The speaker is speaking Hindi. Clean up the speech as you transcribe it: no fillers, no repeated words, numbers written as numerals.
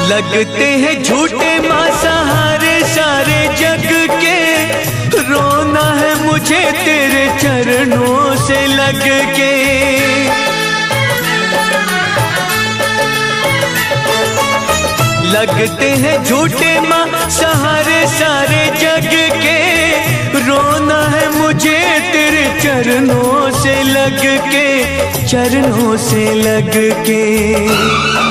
लगते हैं झूठे माँ सहारे सारे जग के, रोना है मुझे तेरे चरणों से लग के। लगते हैं झूठे माँ सहारे सारे जग के, रोना है मुझे तेरे चरणों से लग के, चरणों से लग के।